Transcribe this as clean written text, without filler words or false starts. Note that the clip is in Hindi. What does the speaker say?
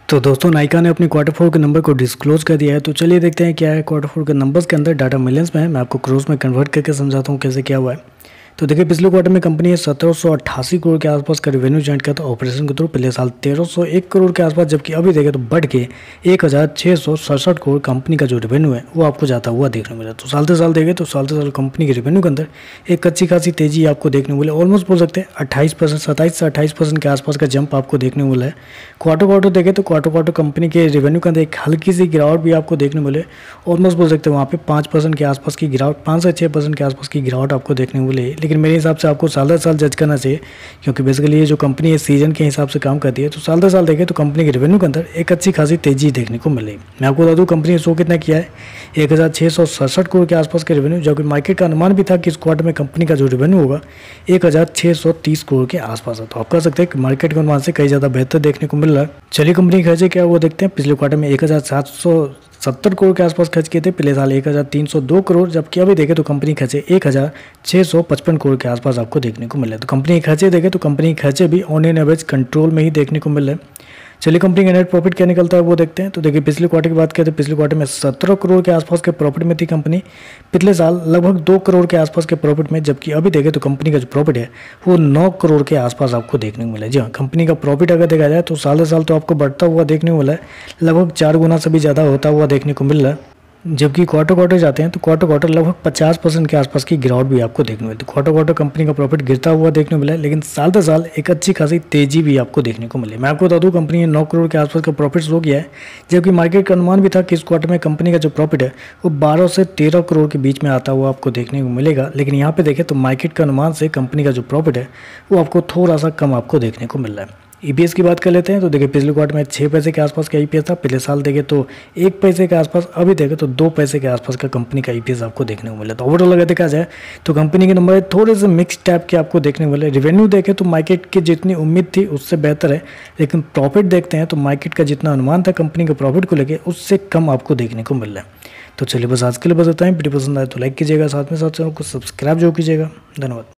तो दोस्तों नायका ने अपनी क्वार्टर फोर के नंबर को डिस्क्लोज कर दिया है। तो चलिए देखते हैं क्या है क्वार्टर फोर के नंबर्स के अंदर। डाटा मिलियंस में है, मैं आपको क्रोर्स में कन्वर्ट करके समझाता हूँ कैसे क्या हुआ है। तो देखिए पिछले क्वार्टर में कंपनी ने 1788 करोड़ के आसपास का रेवेन्यू जनरेट किया था ऑपरेशन के थ्रू। पिछले साल 1301 करोड़ के आसपास, जबकि अभी देखें तो बढ़ के 1667 करोड़ कंपनी का जो रेवेन्यू है वो आपको जाता हुआ देखने को मिला। तो साल से साल देखें तो साल से साल कंपनी के रेवेन्यू के अंदर एक अच्छी खासी तेजी आपको देखने को मिले। ऑलमोस्ट बोल सकते हैं 28%, 27 से 28% के आसपास का जंप आपको देखने को मिला है। क्वार्टर देखें तो क्वार्टर कंपनी के रेवेन्यू के अंदर एक हल्की सी गिरावट भी आपको देखने को मिले। ऑलमोस्ट बोल सकते हैं वहाँ पे 5% के आसपास की गिरावट, 5 से 6% के आसपास की गिरावट आपको देखने को मिले। लेकिन मेरे हिसाब से आपको साल दर साल जज करना चाहिए, क्योंकि बेसिकली ये जो कंपनी है सीजन के हिसाब से काम करती है। तो साल दर साल देखें तो कंपनी के रेवेन्यू के अंदर एक अच्छी खासी तेजी देखने को मिली। मैं आपको बता दूं कंपनी ने शो कितना किया है, 1667 करोड़ के आसपास के रेवेन्यू, जबकि मार्केट का अनुमान भी था कि इस क्वार्टर में कंपनी का जो रेवेन्यू होगा 1630 करोड़ के आसपास है। तो आप कह सकते हैं कि मार्केट के अनुमान से कई ज़्यादा बेहतर देखने को मिल रहा है। चलिए कंपनी के खर्चे क्या वो देखते हैं। पिछले क्वार्टर में 1770 करोड़ के आसपास खर्च किए थे, पिछले साल 1302 करोड़, जबकि अभी देखें तो कंपनी खर्चे 1655 करोड़ के आसपास आपको देखने को मिले। तो कंपनी के खर्चे देखें तो कंपनी के खर्चे भी ऑन एन एवरेज कंट्रोल में ही देखने को मिल रहे हैं। चलिए कंपनी का नेट प्रॉफिट क्या निकलता है वो देखते हैं। तो देखिए पिछले क्वार्टर की बात करें तो पिछले क्वार्टर में 17 करोड़ के आसपास के प्रॉफिट में थी कंपनी, पिछले साल लगभग 2 करोड़ के आसपास के प्रॉफिट में, जबकि अभी देखें तो कंपनी का जो प्रॉफिट है वो 9 करोड़ के आसपास आपको देखने को मिला है। जी हाँ, कंपनी का प्रॉफिट अगर देखा जाए तो साल से साल तो आपको बढ़ता हुआ देखने को मिला है, लगभग 4 गुना से भी ज़्यादा होता हुआ देखने को मिल रहा है। जबकि क्वार्टर जाते हैं तो क्वार्टर लगभग 50% के आसपास की गिरावट भी आपको देखने को मिलती है। क्वार्टर कंपनी का प्रॉफिट गिरता हुआ देखने को मिला है, लेकिन साल दर साल एक अच्छी खासी तेजी भी आपको देखने को मिली। मैं आपको बता दूं कंपनी ने 9 करोड़ के आसपास का प्रॉफिट शो किया है, जबकि मार्केट का अनुमान भी था कि इस क्वार्टर में कंपनी का जो प्रॉफिट है वो 12 से 13 करोड़ के बीच में आता हुआ आपको देखने को मिलेगा। लेकिन यहाँ पे देखें तो मार्केट के अनुमान से कंपनी का जो प्रॉफिट है वो आपको थोड़ा सा कम आपको देखने को मिल रहा है। ईपीएस की बात कर लेते हैं। तो देखिए पिछले क्वार्टर में 6 पैसे के आसपास का ईपीएस था, पिछले साल देखें तो 1 पैसे के आसपास, अभी देखें तो 2 पैसे के आसपास का कंपनी का ईपीएस आपको देखने को मिला। तो ओवरऑल अगर देखा जाए तो कंपनी के नंबर थोड़े से मिक्स टाइप के आपको देखने को मिले। रेवेन्यू देखें तो मार्केट की जितनी उम्मीद थी उससे बेहतर है, लेकिन प्रॉफिट देखते हैं तो मार्केट का जितना अनुमान था कंपनी के प्रॉफिट को लेकर उससे कम आपको देखने को मिल रहा है। तो चलिए बस आज के लिए बस इतना ही। वीडियो पसंद आए तो लाइक कीजिएगा, साथ में साथ चैनल को सब्सक्राइब जरूर कीजिएगा। धन्यवाद।